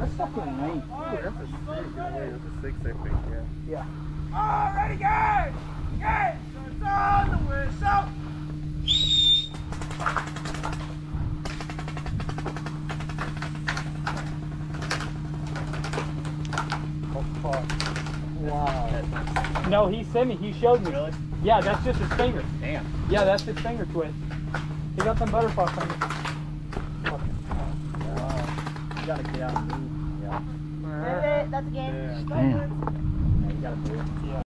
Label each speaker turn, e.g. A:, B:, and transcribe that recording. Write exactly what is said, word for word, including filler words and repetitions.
A: That's fucking lame.
B: Oh, that's a six. That's a six, I think, yeah.
A: Yeah.
C: All ready, guys! Guys! It's on the whistle!
A: Wow. No, he sent me. He showed me.
B: Really?
A: Yeah, that's just his finger.
B: Damn.
A: Yeah, that's his finger twist. He got them butterfly fingers.
B: Wow. You gotta get out and move. Yeah.
D: That's a game.
B: Yeah.
A: Damn.
B: Yeah, you gotta move.
A: Yeah.